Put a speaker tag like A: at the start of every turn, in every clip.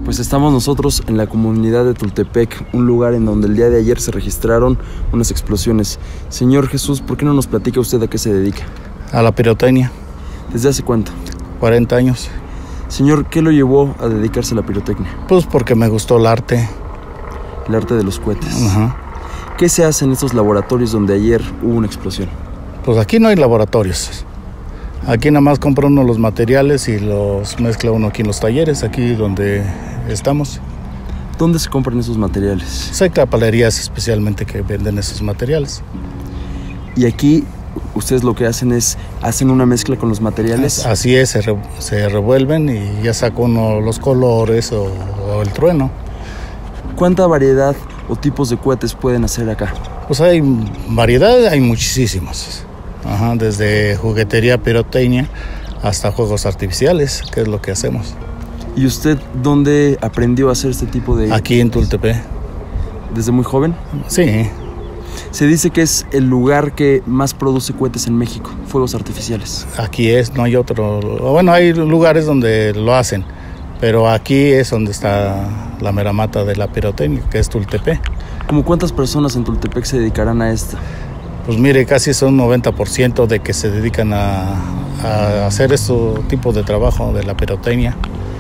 A: Pues estamos nosotros en la comunidad de Tultepec, un lugar en donde el día de ayer se registraron unas explosiones. Señor Jesús, ¿por qué no nos platica usted a qué se dedica?
B: A la pirotecnia.
A: ¿Desde hace cuánto?
B: 40 años.
A: Señor, ¿qué lo llevó a dedicarse a la pirotecnia?
B: Pues porque me gustó el arte.
A: El arte de los cohetes.
B: Ajá.
A: ¿Qué se hace en estos laboratorios donde ayer hubo una explosión?
B: Pues aquí no hay laboratorios. Aquí nada más compra uno los materiales y los mezcla uno aquí en los talleres, aquí donde estamos.
A: ¿Dónde se compran esos materiales?
B: Hay palerías especialmente que venden esos materiales.
A: Y aquí ustedes lo que hacen es, hacen una mezcla con los materiales.
B: Así es, se revuelven y ya saca uno los colores o el trueno.
A: ¿Cuánta variedad o tipos de cohetes pueden hacer acá?
B: Pues hay variedad, hay muchísimos. Ajá, desde juguetería, pirotecnia, hasta juegos artificiales, que es lo que hacemos.
A: ¿Y usted dónde aprendió a hacer este tipo de...?
B: Aquí en Tultepec.
A: ¿Desde muy joven?
B: Sí.
A: Se dice que es el lugar que más produce cohetes en México, fuegos artificiales.
B: Aquí es, no hay otro. Bueno, hay lugares donde lo hacen, pero aquí es donde está la mera mata de la pirotecnia, que es Tultepec.
A: ¿Cómo cuántas personas en Tultepec se dedicarán a esto?
B: Pues mire, casi son 90% de que se dedican a hacer este tipo de trabajo de la pirotecnia.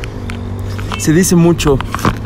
A: Se dice mucho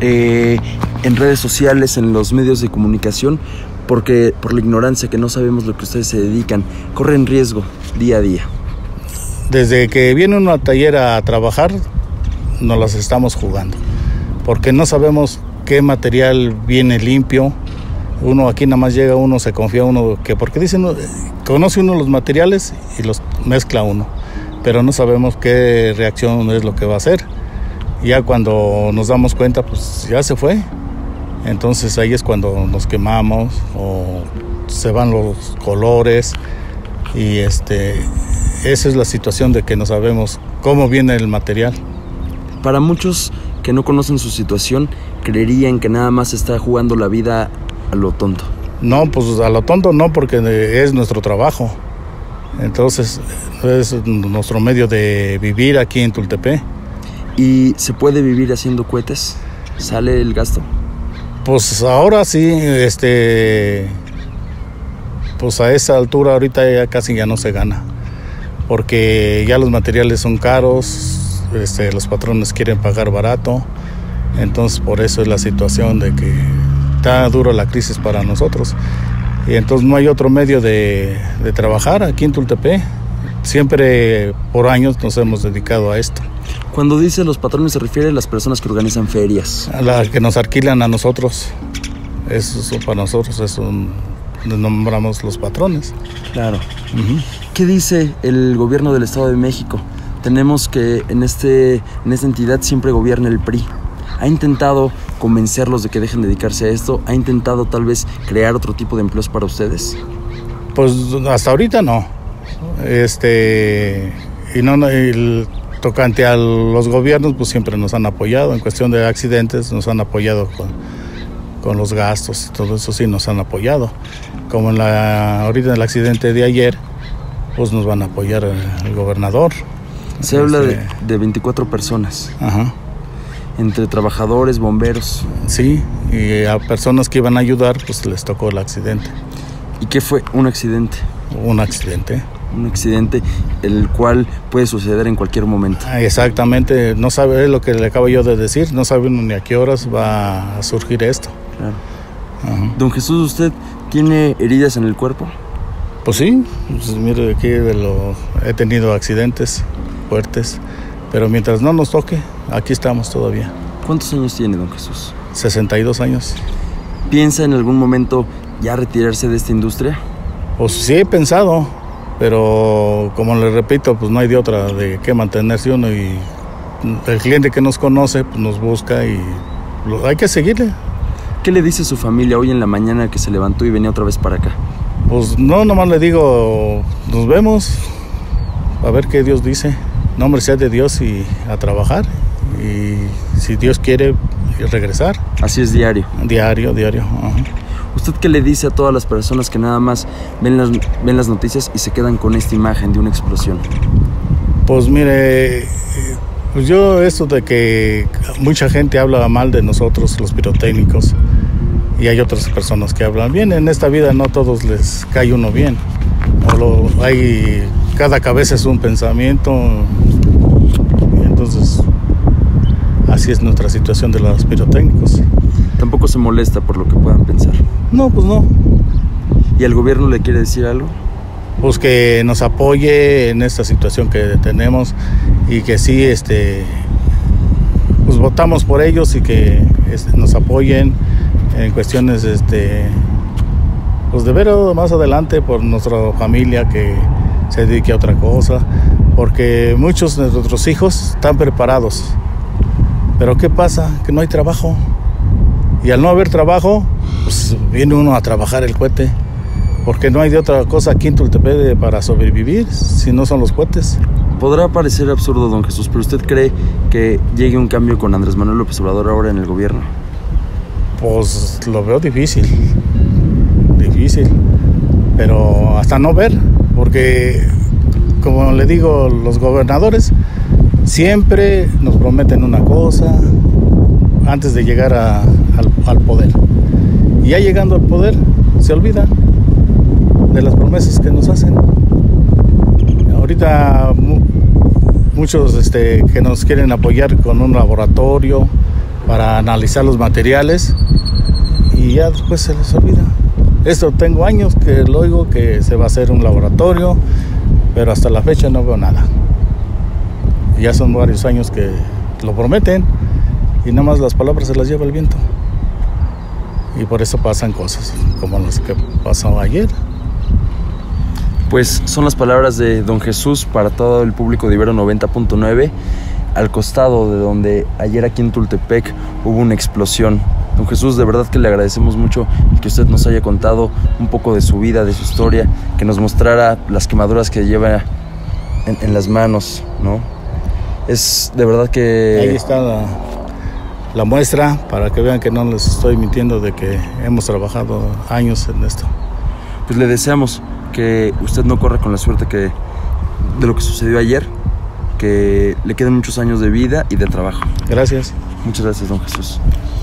A: en redes sociales, en los medios de comunicación, porque por la ignorancia que no sabemos lo que ustedes se dedican, corren riesgo día a día.
B: Desde que viene uno al taller a trabajar, nos las estamos jugando, porque no sabemos qué material viene limpio. Uno aquí nada más llega, uno se confía, uno que porque dicen, conoce uno los materiales y los mezcla uno, pero no sabemos qué reacción es lo que va a hacer. Ya cuando nos damos cuenta, pues ya se fue. Entonces ahí es cuando nos quemamos o se van los colores y esa es la situación de que no sabemos cómo viene el material.
A: Para muchos que no conocen su situación, creerían que nada más está jugando la vida a lo tonto.
B: No, pues a lo tonto no, porque es nuestro trabajo. Entonces es nuestro medio de vivir aquí en Tultepec.
A: ¿Y se puede vivir haciendo cohetes? ¿Sale el gasto?
B: Pues ahora sí, pues a esa altura ahorita ya casi ya no se gana, porque ya los materiales son caros, los patrones quieren pagar barato, entonces por eso es la situación de que está duro la crisis para nosotros. Y entonces no hay otro medio de trabajar aquí en Tultepec. Siempre por años nos hemos dedicado a esto.
A: Cuando dice los patrones se refiere a las personas que organizan ferias.
B: A las que nos alquilan a nosotros. Eso para nosotros nos nombramos los patrones.
A: Claro. Uh-huh. ¿Qué dice el gobierno del Estado de México? Tenemos que en esta entidad siempre gobierna el PRI. ¿Ha intentado convencerlos de que dejen de dedicarse a esto? ¿Ha intentado tal vez crear otro tipo de empleos para ustedes?
B: Pues hasta ahorita no. Tocante a los gobiernos, pues siempre nos han apoyado. En cuestión de accidentes nos han apoyado con los gastos y todo eso sí nos han apoyado. Como ahorita en el accidente de ayer, pues nos van a apoyar el gobernador.
A: Se habla de 24 personas.
B: Ajá.
A: Entre trabajadores, bomberos.
B: Sí, y a personas que iban a ayudar, pues les tocó el accidente.
A: ¿Y qué fue? Un accidente.
B: Un accidente.
A: Un accidente el cual puede suceder en cualquier momento.
B: Exactamente, no sabe lo que le acabo yo de decir, no sabe uno ni a qué horas va a surgir esto.
A: Claro. Ajá. Don Jesús, ¿usted tiene heridas en el cuerpo?
B: Pues sí, pues mire, aquí he tenido accidentes fuertes, pero mientras no nos toque, aquí estamos todavía.
A: ¿Cuántos años tiene, don Jesús?
B: 62 años.
A: ¿Piensa en algún momento ya retirarse de esta industria?
B: Pues sí he pensado, pero como le repito, pues no hay de otra de qué mantenerse uno, y el cliente que nos conoce pues nos busca y hay que seguirle.
A: ¿Qué le dice su familia hoy en la mañana que se levantó y venía otra vez para acá?
B: Pues no, nomás le digo, nos vemos, a ver qué Dios dice. Nombre sea de Dios y a trabajar, y si Dios quiere regresar.
A: Así es diario.
B: Diario. Ajá.
A: ¿Usted qué le dice a todas las personas que nada más ven las noticias y se quedan con esta imagen de una explosión?
B: Pues mire, Pues yo, esto de que mucha gente habla mal de nosotros, los pirotécnicos, y hay otras personas que hablan bien. En esta vida no a todos les cae uno bien. Cada cabeza es un pensamiento, y entonces así es nuestra situación de los pirotécnicos.
A: Tampoco se molesta por lo que puedan pensar.
B: No, pues no.
A: ¿Y al gobierno le quiere decir algo?
B: Pues que nos apoye en esta situación que tenemos y que sí, pues votamos por ellos y que nos apoyen en cuestiones, pues de ver más adelante por nuestra familia que se dedique a otra cosa, porque muchos de nuestros hijos están preparados, pero ¿qué pasa? Que no hay trabajo, y al no haber trabajo, pues viene uno a trabajar el cohete, porque no hay de otra cosa aquí en Tultepec para sobrevivir si no son los cohetes.
A: Podrá parecer absurdo, don Jesús, pero ¿usted cree que llegue un cambio con Andrés Manuel López Obrador ahora en el gobierno?
B: Pues lo veo difícil, pero hasta no ver, porque como le digo, los gobernadores siempre nos prometen una cosa antes de llegar al poder, y ya llegando al poder se olvidan de las promesas que nos hacen. Ahorita muchos que nos quieren apoyar con un laboratorio para analizar los materiales, y ya después se les olvida. Esto tengo años que lo oigo, que se va a hacer un laboratorio, pero hasta la fecha no veo nada. Ya son varios años que lo prometen y nada más las palabras se las lleva el viento. Y por eso pasan cosas como las que pasó ayer.
A: Pues son las palabras de don Jesús para todo el público de Ibero 90.9, al costado de donde ayer aquí en Tultepec hubo una explosión. Don Jesús, de verdad que le agradecemos mucho que usted nos haya contado un poco de su vida, de su historia, que nos mostrara las quemaduras que lleva en las manos, ¿no? Es de verdad que...
B: Ahí está la muestra para que vean que no les estoy mintiendo de que hemos trabajado años en esto.
A: Pues le deseamos que usted no corra con la suerte de lo que sucedió ayer, que le queden muchos años de vida y de trabajo.
B: Gracias.
A: Muchas gracias, don Jesús.